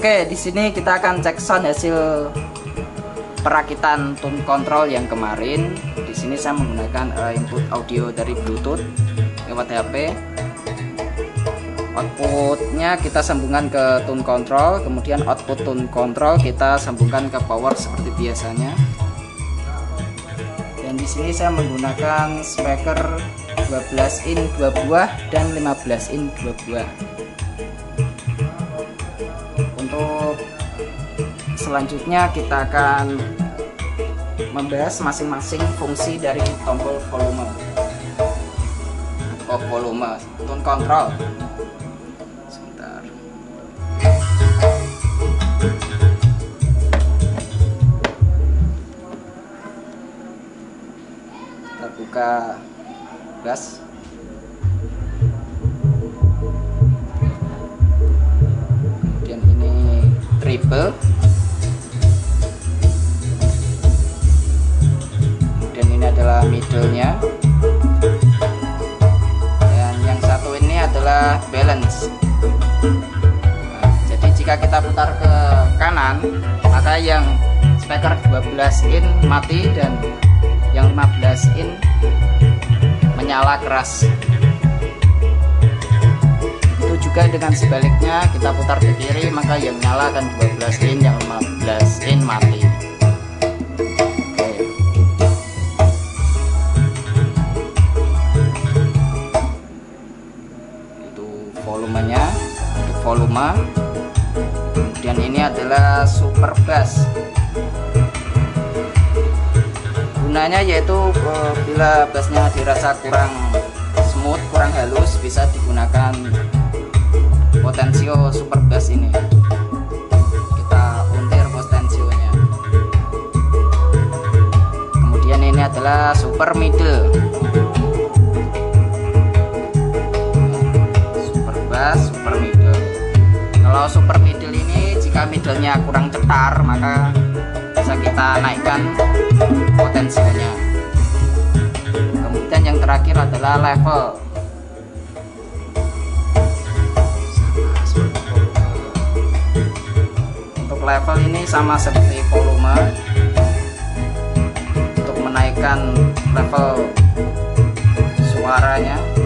Oke, di sini kita akan cek sound hasil perakitan tone control yang kemarin. Di sini saya menggunakan input audio dari Bluetooth lewat HP. Outputnya kita sambungkan ke tone control, kemudian output tone control kita sambungkan ke power seperti biasanya. Dan di sini saya menggunakan speaker 12 in 2 buah dan 15 in 2 buah. Untuk selanjutnya kita akan membahas masing-masing fungsi dari tombol volume atau volume tone control. Sebentar. Kita buka bass. Treble, kemudian ini adalah middle-nya, dan yang satu ini adalah balance. Nah, jadi jika kita putar ke kanan, maka yang speaker 12 in mati dan yang 15 in menyala keras. Juga dengan sebaliknya, kita putar ke kiri maka yang nyala akan 12 in, yang 15 in mati. Oke. Itu volumenya, untuk volume. Kemudian ini adalah super bass. Gunanya yaitu bila bassnya dirasa kurang smooth, kurang halus, bisa digunakan potensio super bass ini. Kita untir potensionya. Kemudian ini adalah super middle. Super bass, super middle. Kalau super middle ini, jika middle-nya kurang cetar, maka bisa kita naikkan potensionya. Kemudian yang terakhir adalah level. Level ini sama seperti volume. Untuk menaikkan level suaranya,